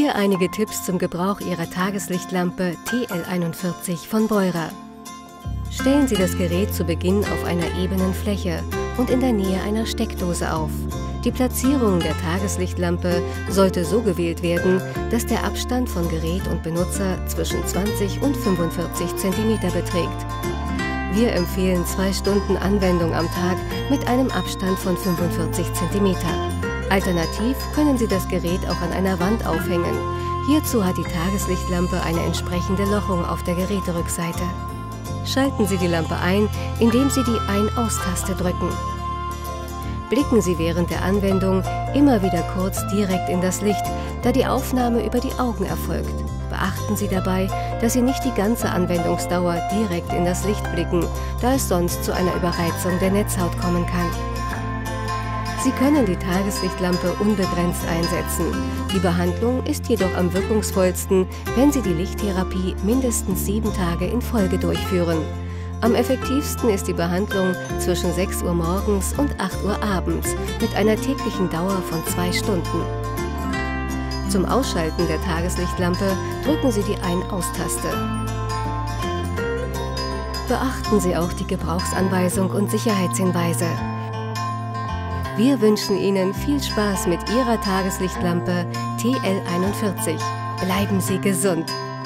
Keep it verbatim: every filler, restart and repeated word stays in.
Hier einige Tipps zum Gebrauch Ihrer Tageslichtlampe T L einundvierzig von Beurer. Stellen Sie das Gerät zu Beginn auf einer ebenen Fläche und in der Nähe einer Steckdose auf. Die Platzierung der Tageslichtlampe sollte so gewählt werden, dass der Abstand von Gerät und Benutzer zwischen zwanzig und fünfundvierzig Zentimeter beträgt. Wir empfehlen zwei Stunden Anwendung am Tag mit einem Abstand von fünfundvierzig Zentimeter. Alternativ können Sie das Gerät auch an einer Wand aufhängen. Hierzu hat die Tageslichtlampe eine entsprechende Lochung auf der Geräterückseite. Schalten Sie die Lampe ein, indem Sie die Ein-Aus-Taste drücken. Blicken Sie während der Anwendung immer wieder kurz direkt in das Licht, da die Aufnahme über die Augen erfolgt. Beachten Sie dabei, dass Sie nicht die ganze Anwendungsdauer direkt in das Licht blicken, da es sonst zu einer Überreizung der Netzhaut kommen kann. Sie können die Tageslichtlampe unbegrenzt einsetzen. Die Behandlung ist jedoch am wirkungsvollsten, wenn Sie die Lichttherapie mindestens sieben Tage in Folge durchführen. Am effektivsten ist die Behandlung zwischen sechs Uhr morgens und acht Uhr abends mit einer täglichen Dauer von zwei Stunden. Zum Ausschalten der Tageslichtlampe drücken Sie die Ein-Aus-Taste. Beachten Sie auch die Gebrauchsanweisung und Sicherheitshinweise. Wir wünschen Ihnen viel Spaß mit Ihrer Tageslichtlampe T L einundvierzig. Bleiben Sie gesund!